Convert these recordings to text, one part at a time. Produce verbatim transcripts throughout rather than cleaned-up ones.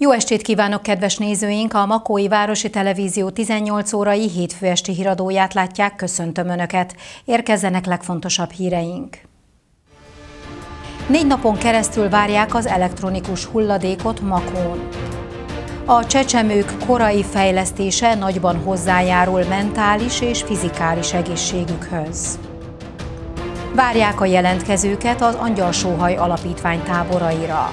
Jó estét kívánok, kedves nézőink! A Makói Városi Televízió tizennyolc órai hétfő esti híradóját látják, köszöntöm Önöket. Érkezzenek legfontosabb híreink. Négy napon keresztül várják az elektronikus hulladékot Makón. A csecsemők korai fejlesztése nagyban hozzájárul mentális és fizikális egészségükhöz. Várják a jelentkezőket az Angyalsóhaj Alapítvány táboraira.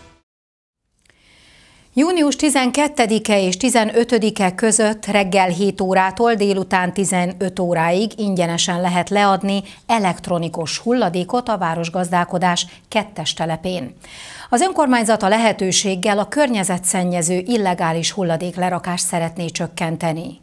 június tizenkettedike és tizenötödike között reggel hét órától délután tizenöt óráig ingyenesen lehet leadni elektronikus hulladékot a Városgazdálkodás kettes telepén. Az önkormányzat a lehetőséggel a környezetszennyező illegális hulladéklerakást szeretné csökkenteni.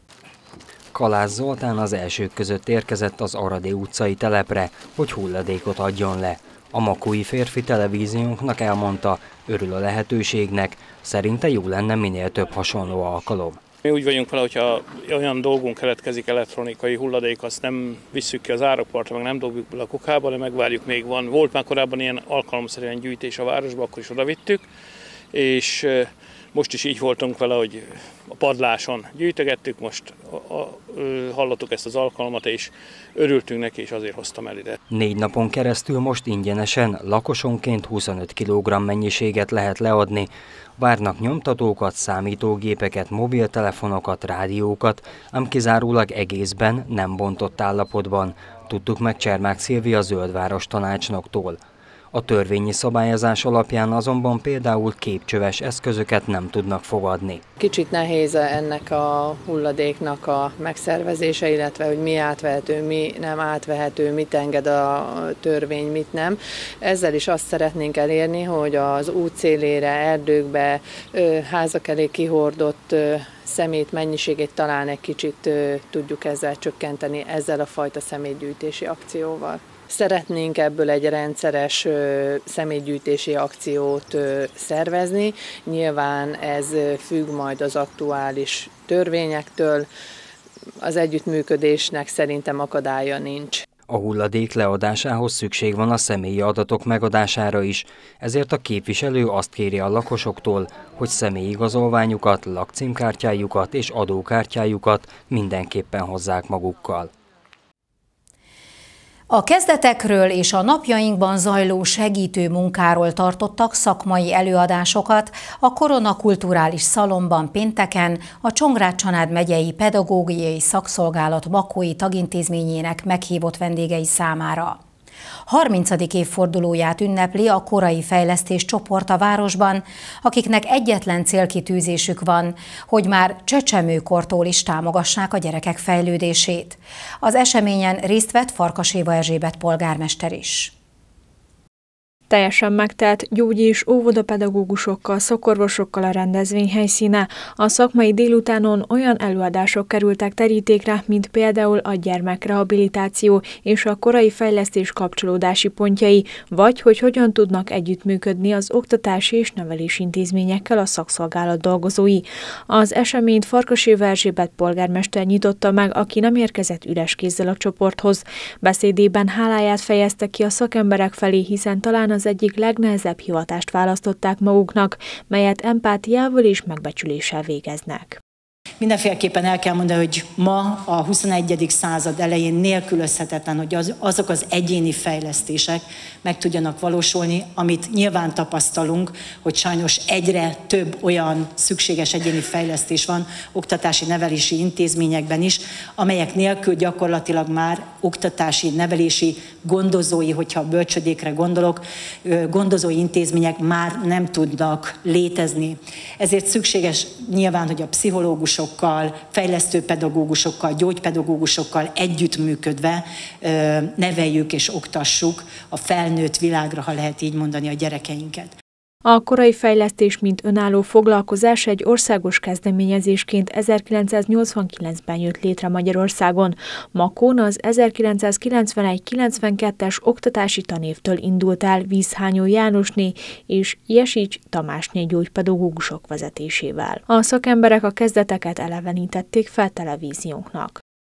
Kalász Zoltán az elsők között érkezett az Aradé utcai telepre, hogy hulladékot adjon le. A makói férfi televíziónknak elmondta, örül a lehetőségnek, szerinte jó lenne minél több hasonló alkalom. Mi úgy vagyunk vele, hogyha olyan dolgunk keletkezik, elektronikai hulladék, azt nem visszük ki az árokpartra, meg nem dobjuk bele a kukába, de megvárjuk, még van. Volt már korábban ilyen alkalomszerűen gyűjtés a városba, akkor is odavittük, és most is így voltunk vele, hogy a padláson gyűjtögettük, most a, a, hallottuk ezt az alkalmat, és örültünk neki, és azért hoztam el ide. Négy napon keresztül most ingyenesen, lakosonként huszonöt kilogramm mennyiséget lehet leadni. Várnak nyomtatókat, számítógépeket, mobiltelefonokat, rádiókat, ám kizárólag egészben, nem bontott állapotban. Tudtuk meg Csermák Szilvia Zöldváros tanácsnoktól. A törvényi szabályozás alapján azonban például képcsöves eszközöket nem tudnak fogadni. Kicsit nehéz ennek a hulladéknak a megszervezése, illetve hogy mi átvehető, mi nem átvehető, mit enged a törvény, mit nem. Ezzel is azt szeretnénk elérni, hogy az út szélére, erdőkbe, házak elé kihordott szemét mennyiségét talán egy kicsit tudjuk ezzel csökkenteni, ezzel a fajta szemétgyűjtési akcióval. Szeretnénk ebből egy rendszeres szemétgyűjtési akciót szervezni. Nyilván ez függ majd az aktuális törvényektől. Az együttműködésnek szerintem akadálya nincs. A hulladék leadásához szükség van a személyi adatok megadására is, ezért a képviselő azt kéri a lakosoktól, hogy személyigazolványukat, lakcímkártyájukat és adókártyájukat mindenképpen hozzák magukkal. A kezdetekről és a napjainkban zajló segítő munkáról tartottak szakmai előadásokat a Korona Kulturális Szalonban pénteken a Csongrád-Csanád megyei pedagógiai szakszolgálat makói tagintézményének meghívott vendégei számára. harmincadik évfordulóját ünnepli a korai fejlesztés csoport a városban, akiknek egyetlen célkitűzésük van, hogy már csecsemőkortól is támogassák a gyerekek fejlődését. Az eseményen részt vett Farkas Éva Erzsébet polgármester is. Teljesen megtelt gyógyi- és óvodapedagógusokkal, szakorvosokkal a rendezvény helyszíne. A szakmai délutánon olyan előadások kerültek terítékre, mint például a gyermekrehabilitáció és a korai fejlesztés kapcsolódási pontjai, vagy hogy hogyan tudnak együttműködni az oktatási és nevelési intézményekkel a szakszolgálat dolgozói. Az eseményt Farkas Éva Erzsébet polgármester nyitotta meg, aki nem érkezett üres kézzel a csoporthoz. Beszédében háláját fejezte ki a szakemberek felé, hiszen talán az az egyik legnehezebb hivatást választották maguknak, melyet empátiával és megbecsüléssel végeznek. Mindenféleképpen el kell mondani, hogy ma a huszonegyedik század elején nélkülözhetetlen, hogy az, azok az egyéni fejlesztések meg tudjanak valósulni, amit nyilván tapasztalunk, hogy sajnos egyre több olyan szükséges egyéni fejlesztés van oktatási nevelési intézményekben is, amelyek nélkül gyakorlatilag már oktatási nevelési gondozói, hogyha a bölcsödékre gondolok, gondozói intézmények már nem tudnak létezni. Ezért szükséges nyilván, hogy a pszichológusok, fejlesztő pedagógusokkal, gyógypedagógusokkal együttműködve neveljük és oktassuk a felnőtt világra, ha lehet így mondani, a gyerekeinket. A korai fejlesztés, mint önálló foglalkozás egy országos kezdeményezésként ezerkilencszáznyolcvankilencben jött létre Magyarországon. Makón az ezerkilencszázkilencvenegy kilencvenkettes oktatási tanévtől indult el Vízhányó Jánosné és Jesics Tamásné gyógypedagógusok vezetésével. A szakemberek a kezdeteket elevenítették fel televíziónknak.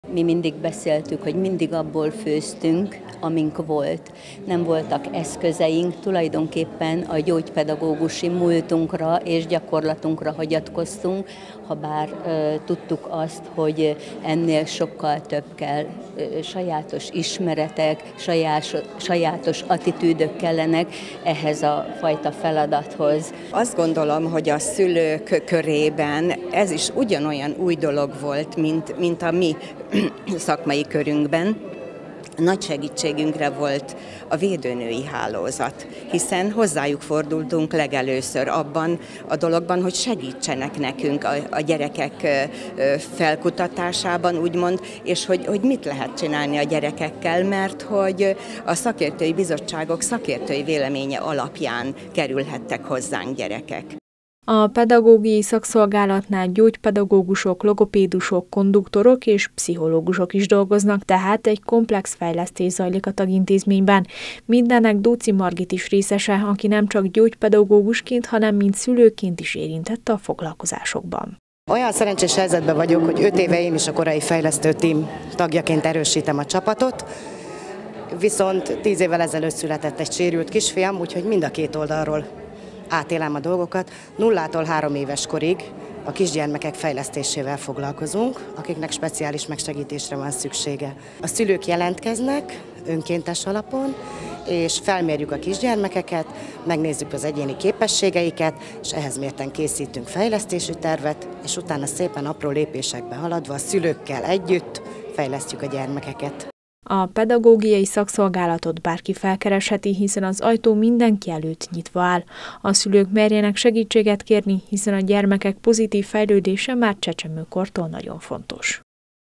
Mi mindig beszéltük, hogy mindig abból főztünk, amink volt. Nem voltak eszközeink, tulajdonképpen a gyógypedagógusi múltunkra és gyakorlatunkra hagyatkoztunk, ha bár ö, tudtuk azt, hogy ennél sokkal több kell, ö, sajátos ismeretek, sajás, sajátos attitűdök kellenek ehhez a fajta feladathoz. Azt gondolom, hogy a szülők körében ez is ugyanolyan új dolog volt, mint, mint a mi szakmai körünkben. Nagy segítségünkre volt a védőnői hálózat, hiszen hozzájuk fordultunk legelőször abban a dologban, hogy segítsenek nekünk a, a gyerekek felkutatásában, úgymond, és hogy, hogy mit lehet csinálni a gyerekekkel, mert hogy a szakértői bizottságok szakértői véleménye alapján kerülhettek hozzánk gyerekek. A pedagógiai szakszolgálatnál gyógypedagógusok, logopédusok, konduktorok és pszichológusok is dolgoznak, tehát egy komplex fejlesztés zajlik a tagintézményben. Mindennek Dóczy Margit is részese, aki nem csak gyógypedagógusként, hanem mint szülőként is érintett a foglalkozásokban. Olyan szerencsés helyzetben vagyok, hogy öt éve én is a korai fejlesztő tím tagjaként erősítem a csapatot, viszont tíz évvel ezelőtt született egy sérült kisfiam, úgyhogy mind a két oldalról átélem a dolgokat. Nullától három éves korig a kisgyermekek fejlesztésével foglalkozunk, akiknek speciális megsegítésre van szüksége. A szülők jelentkeznek önkéntes alapon, és felmérjük a kisgyermekeket, megnézzük az egyéni képességeiket, és ehhez mérten készítünk fejlesztési tervet, és utána szépen apró lépésekbe haladva a szülőkkel együtt fejlesztjük a gyermekeket. A pedagógiai szakszolgálatot bárki felkeresheti, hiszen az ajtó mindenki előtt nyitva áll. A szülők merjenek segítséget kérni, hiszen a gyermekek pozitív fejlődése már csecsemőkortól nagyon fontos.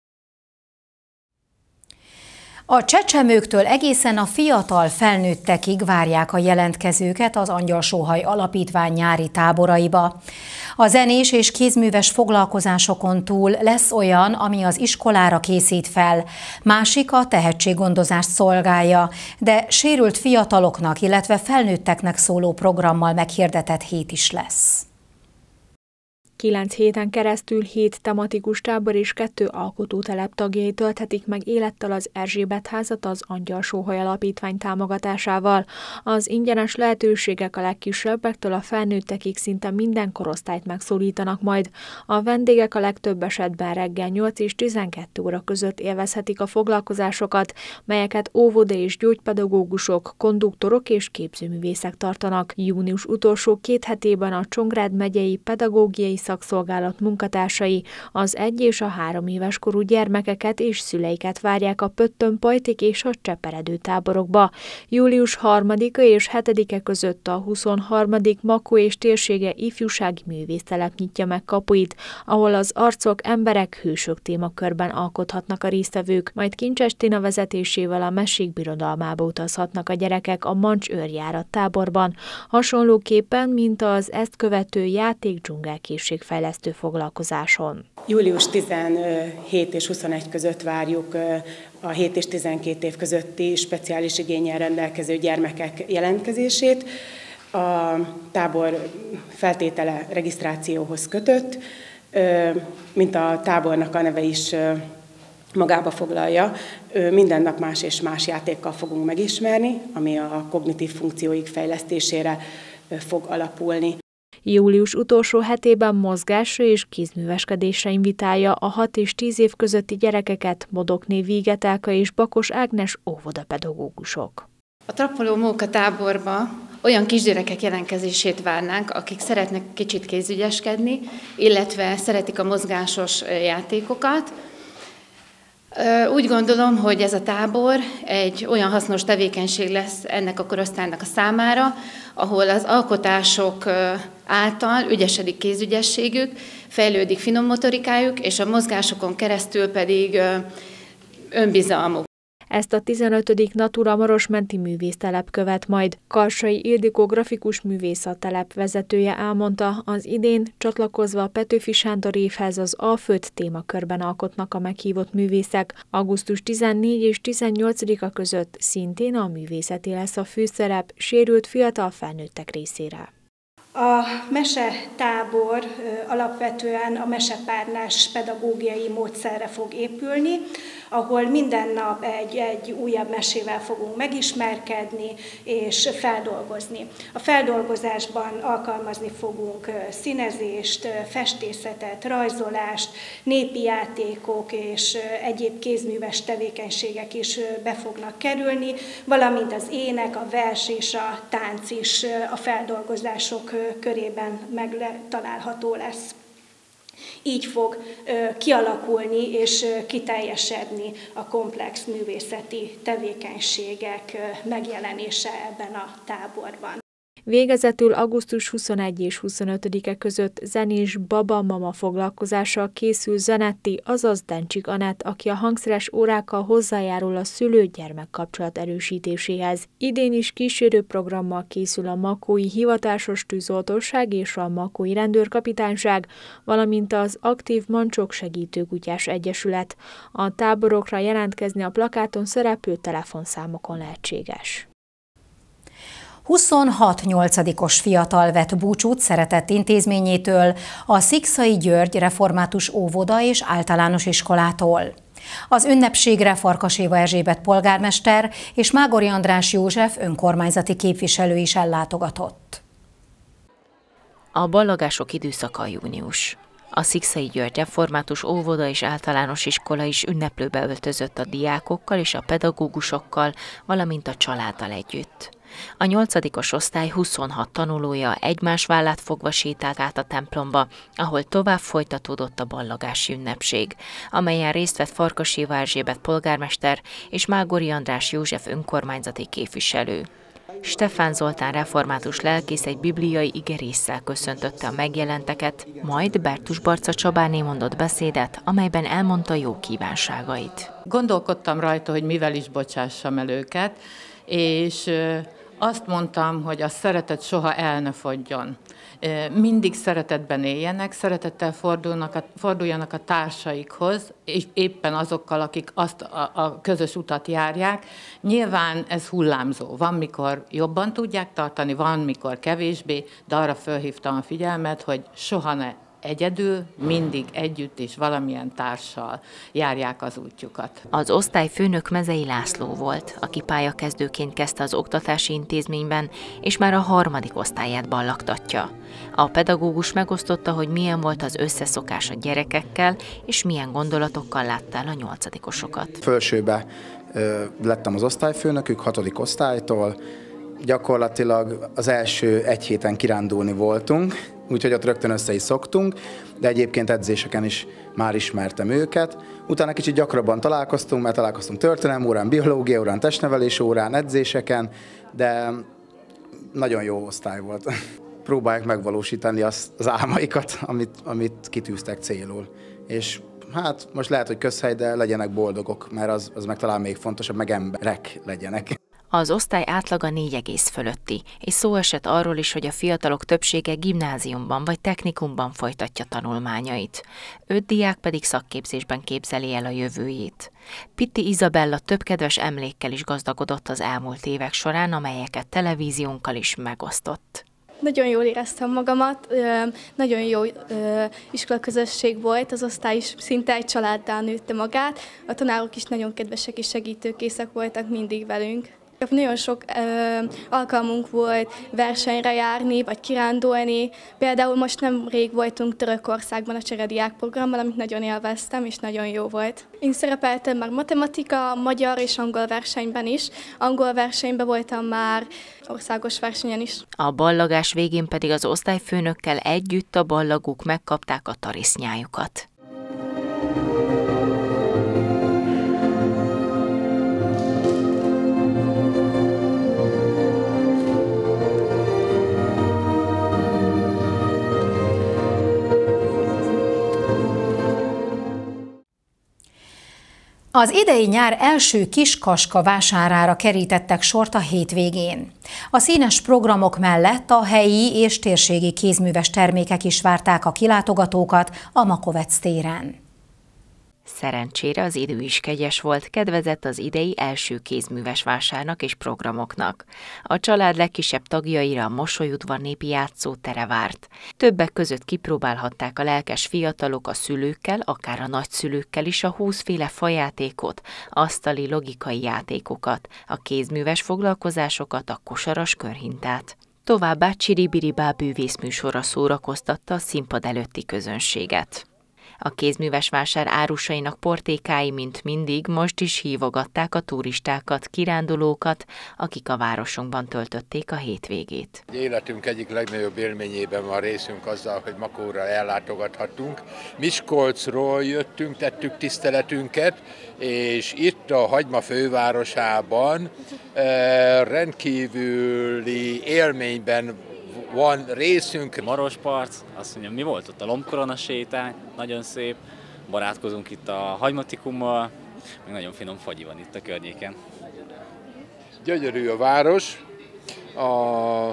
A csecsemőktől egészen a fiatal felnőttekig várják a jelentkezőket az Angyalsóhaj Alapítvány nyári táboraiba. A zenés és kézműves foglalkozásokon túl lesz olyan, ami az iskolára készít fel, másik a tehetséggondozást szolgálja, de sérült fiataloknak, illetve felnőtteknek szóló programmal meghirdetett hét is lesz. Kilenc héten keresztül hét tematikus tábor és kettő alkotótelep tagjai tölthetik meg élettel az Erzsébet házat az Angyalsóhaj Alapítvány támogatásával. Az ingyenes lehetőségek a legkisebbektől a felnőttekig szinte minden korosztályt megszólítanak majd. A vendégek a legtöbb esetben reggel nyolc és tizenkettő óra között élvezhetik a foglalkozásokat, melyeket óvoda és gyógypedagógusok, konduktorok és képzőművészek tartanak. Június utolsó két hetében a Csongrád megyei pedagógiai szakszolgálat munkatársai az egy és a három éves korú gyermekeket és szüleiket várják a Pöttön, Pajtik és a Cseperedő táborokba. Július harmadika és hetedike között a huszonharmadik Makó és térsége ifjúsági művésztelep nyitja meg kapuit, ahol az Arcok, emberek, hősök témakörben alkothatnak a résztvevők, majd Kincses Tina vezetésével a Mesék birodalmába utazhatnak a gyerekek a Mancs őrjárat táborban, hasonlóképpen, mint az ezt követő játék dzsungelkészség fejlesztő foglalkozáson. július tizenhét és huszonegy között várjuk a hét és tizenkét év közötti speciális igénnyel rendelkező gyermekek jelentkezését. A tábor feltétele regisztrációhoz kötött, mint a tábornak a neve is magába foglalja. Minden nap más és más játékkal fogunk megismerni, ami a kognitív funkcióik fejlesztésére fog alapulni. Július utolsó hetében mozgásra és kézműveskedésre invitálja a hat és tíz év közötti gyerekeket Bodokné Vígetelka és Bakos Ágnes óvodapedagógusok. A Trappoló Móka táborba olyan kisgyerekek jelentkezését várnánk, akik szeretnek kicsit kézügyeskedni, illetve szeretik a mozgásos játékokat. Úgy gondolom, hogy ez a tábor egy olyan hasznos tevékenység lesz ennek a korosztálynak a számára, ahol az alkotások által ügyesedik kézügyességük, fejlődik finom motorikájuk, és a mozgásokon keresztül pedig önbizalmuk. Ezt a tizenötödik Natura Marosmenti művésztelep követ majd. Karsai Ildikó grafikus művész a telep vezetője elmondta, az idén csatlakozva a Petőfi Sándor évhez az Alföld témakörben alkotnak a meghívott művészek. augusztus tizennégyedike és tizennyolcadika között szintén a művészeti lesz a főszerep sérült fiatal felnőttek részére. A mesetábor alapvetően a mesepárnás pedagógiai módszerre fog épülni, ahol minden nap egy, egy újabb mesével fogunk megismerkedni és feldolgozni. A feldolgozásban alkalmazni fogunk színezést, festészetet, rajzolást, népi játékok és egyéb kézműves tevékenységek is be fognak kerülni, valamint az ének, a vers és a tánc is a feldolgozások körében megtalálható lesz. Így fog kialakulni és kiteljesedni a komplex művészeti tevékenységek megjelenése ebben a táborban. Végezetül augusztus huszonegyedike és huszonötödike között zenés baba-mama foglalkozással készül Zenetti, azaz Dencsik Anett, aki a hangszeres órákkal hozzájárul a szülő-gyermek kapcsolat erősítéséhez. Idén is kísérő programmal készül a Makói Hivatásos Tűzoltóság és a Makói Rendőrkapitányság, valamint az Aktív Mancsok Segítőkutyás Egyesület. A táborokra jelentkezni a plakáton szereplő telefonszámokon lehetséges. huszonhat nyolcadikos fiatal vett búcsút szeretett intézményétől, a Szikszai György Református Óvoda és Általános Iskolától. Az ünnepségre Farkas Éva Erzsébet polgármester és Mágori András József önkormányzati képviselő is ellátogatott. A ballagások időszaka június. A Szikszai György Református Óvoda és Általános Iskola is ünneplőbe öltözött a diákokkal és a pedagógusokkal, valamint a családdal együtt. A nyolcadikos osztály huszonhat tanulója egymás vállát fogva sétált át a templomba, ahol tovább folytatódott a ballagási ünnepség, amelyen részt vett Farkas Éva Erzsébet polgármester és Mágori András József önkormányzati képviselő. Stefán Zoltán református lelkész egy bibliai igerésszel köszöntötte a megjelenteket, majd Bertus Barca Csabáné mondott beszédet, amelyben elmondta jó kívánságait. Gondolkodtam rajta, hogy mivel is bocsássam el őket, és azt mondtam, hogy a szeretet soha el ne fogyjon. Mindig szeretetben éljenek, szeretettel fordulnak a, forduljanak a társaikhoz, és éppen azokkal, akik azt a, a közös utat járják. Nyilván ez hullámzó. Van, mikor jobban tudják tartani, van, mikor kevésbé, de arra fölhívtam a figyelmet, hogy soha ne egyedül, mindig együtt és valamilyen társal járják az útjukat. Az osztályfőnök Mezei László volt, aki pályakezdőként kezdte az oktatási intézményben, és már a harmadik osztályát ballagtatja. A pedagógus megosztotta, hogy milyen volt az összeszokás a gyerekekkel, és milyen gondolatokkal látta el a nyolcadikosokat. Fölsőbe ö, lettem az osztályfőnökük, hatodik osztálytól. Gyakorlatilag az első egy héten kirándulni voltunk, úgyhogy ott rögtön össze is szoktunk, de egyébként edzéseken is már ismertem őket. Utána kicsit gyakrabban találkoztunk, mert találkoztunk történelem órán, biológia órán, testnevelés órán, edzéseken, de nagyon jó osztály volt. Próbálják megvalósítani az, az álmaikat, amit, amit kitűztek célul. És hát most lehet, hogy közhely, de legyenek boldogok, mert az, az meg talán még fontosabb, meg emberek legyenek. Az osztály átlaga négy egész fölötti, és szó esett arról is, hogy a fiatalok többsége gimnáziumban vagy technikumban folytatja tanulmányait. Öt diák pedig szakképzésben képzeli el a jövőjét. Pitti Izabella több kedves emlékkel is gazdagodott az elmúlt évek során, amelyeket televíziónkkal is megosztott. Nagyon jól éreztem magamat, nagyon jó iskolaközösség volt, az osztály is szinte egy családdá nőtte magát, a tanárok is nagyon kedvesek és segítőkészek voltak mindig velünk. Nagyon sok ö, alkalmunk volt versenyre járni, vagy kirándulni. Például most nem rég voltunk Törökországban a cserediák programmal, amit nagyon élveztem, és nagyon jó volt. Én szerepeltem már matematika, magyar és angol versenyben is. Angol versenyben voltam már országos versenyen is. A ballagás végén pedig az osztályfőnökkel együtt a ballagók megkapták a tarisznyájukat. Az idei nyár első Kiskaska vásárára kerítettek sort a hétvégén. A színes programok mellett a helyi és térségi kézműves termékek is várták a kilátogatókat a Makovec téren. Szerencsére az idő is kegyes volt, kedvezett az idei első kézműves vásárnak és programoknak. A család legkisebb tagjaira a Mosolyudvar népi játszótere várt. Többek között kipróbálhatták a lelkes fiatalok a szülőkkel, akár a nagyszülőkkel is a húszféle fajátékot, asztali logikai játékokat, a kézműves foglalkozásokat, a kosaras körhintát. Továbbá Csiribiribá bűvészműsora szórakoztatta a színpad előtti közönséget. A kézműves vásár árusainak portékái, mint mindig, most is hívogatták a turistákat, kirándulókat, akik a városunkban töltötték a hétvégét. Életünk egyik legnagyobb élményében van részünk azzal, hogy Makóra ellátogathattunk. Miskolcról jöttünk, tettük tiszteletünket, és itt a Hagyma fővárosában eh, rendkívüli élményben van részünk. Marospart, azt mondjam, mi volt ott? A lombkorona sétány, nagyon szép. Barátkozunk itt a hagymatikummal, meg nagyon finom fagyi van itt a környéken. Gyönyörű a város, a, a,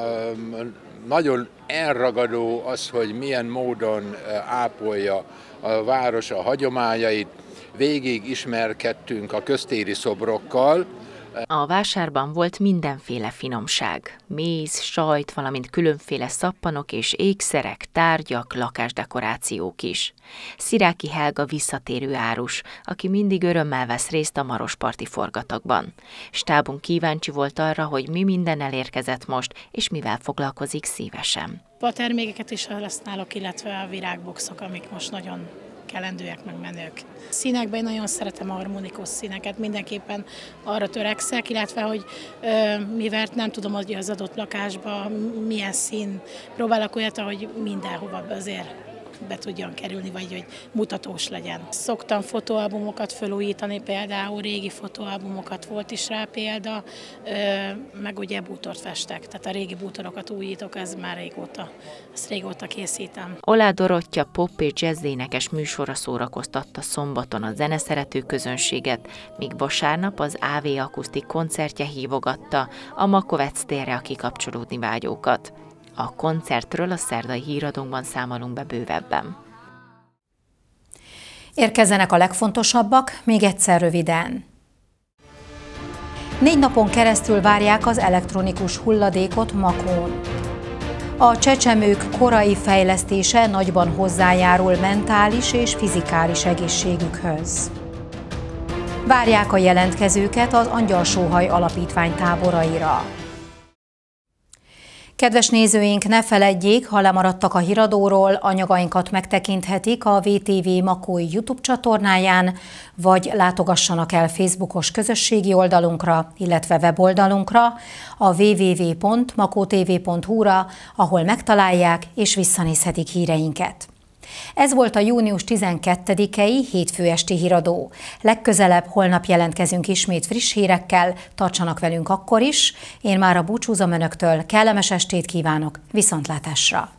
nagyon elragadó az, hogy milyen módon ápolja a város a hagyományait. Végig ismerkedtünk a köztéri szobrokkal. A vásárban volt mindenféle finomság, méz, sajt, valamint különféle szappanok és ékszerek, tárgyak, lakásdekorációk is. Sziráki Helga visszatérő árus, aki mindig örömmel vesz részt a marosparti forgatagban. Stábunk kíváncsi volt arra, hogy mi minden elérkezett most, és mivel foglalkozik szívesen. A termékeket is használok, illetve a virágboxok, amik most nagyon kelendőek, meg menők. Színekben én nagyon szeretem a harmonikus színeket, mindenképpen arra törekszek, illetve hogy ö, mivel nem tudom, hogy az adott lakásban milyen szín, próbálok olyat, hogy mindenhova azért be tudjon kerülni, vagy hogy mutatós legyen. Szoktam fotóalbumokat felújítani, például régi fotóalbumokat, volt is rá példa, meg ugye bútort festek, tehát a régi bútorokat újítok, ez már régóta, ezt régóta készítem. Olá Dorottya pop és jazz énekes műsora szórakoztatta szombaton a zeneszerető közönséget, míg vasárnap az á vé akusztik koncertje hívogatta a Makovec térre a kikapcsolódni vágyókat. A koncertről a szerdai híradónkban számolunk be bővebben. Érkezzenek a legfontosabbak, még egyszer röviden. Négy napon keresztül várják az elektronikus hulladékot Makón. A csecsemők korai fejlesztése nagyban hozzájárul mentális és fizikális egészségükhöz. Várják a jelentkezőket az Angyalsóhaj Alapítvány táboraira. Kedves nézőink, ne feledjék, ha lemaradtak a híradóról, anyagainkat megtekinthetik a vé té vé Makói YouTube csatornáján, vagy látogassanak el Facebookos közösségi oldalunkra, illetve weboldalunkra, a double-u double-u double-u pont makotv pont hu-ra, ahol megtalálják és visszanézhetik híreinket. Ez volt a június tizenkettedikei hétfő esti híradó. Legközelebb holnap jelentkezünk ismét friss hírekkel, tartsanak velünk akkor is. Én mára búcsúzom önöktől, kellemes estét kívánok, viszontlátásra!